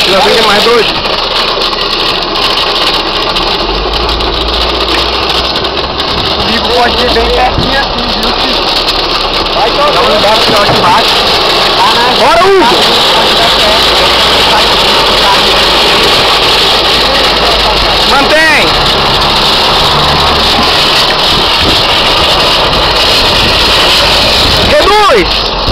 Já vem mais dois. Comigo pode ser bem pertinho assim, viu, filho? Vai tocar. Dá um embora, fica aqui embaixo. Bora, Hugo! Mantém! Reduz!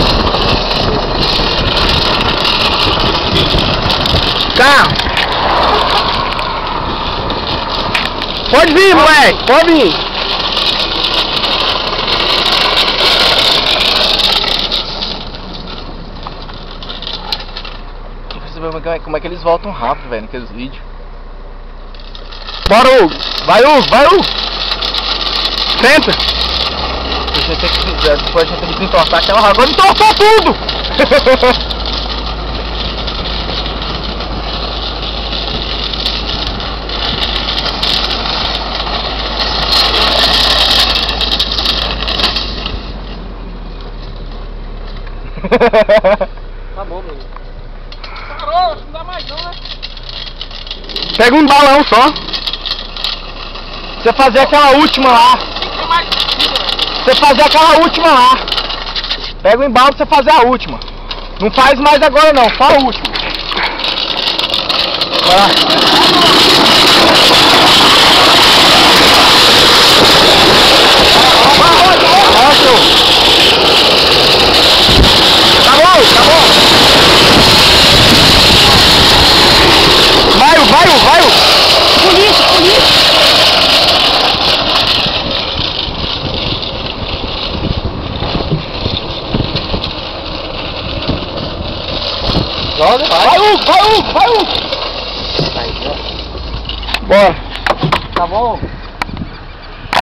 Carro! Pode vir, moleque! Pode vir! Como é que eles voltam rápido, velho, naqueles vídeos. Bora, Hugo! Vai, Hugo! Vai, Hugo! Senta! Depois a gente tem que desentortar aquela água. Agora entortou tudo! Tá bom, menino. Parou, não dá mais não, né? Pega um balão só. Você fazer aquela última lá. Tem mais possível, velho. Você fazer aquela última lá. Pega o embalo pra você fazer a última. Não faz mais agora não, só a última. Vai lá. Tá bom, tá bom. Vai. Polícia. Logo, vai. Vai, Hugo. Bora. Tá bom?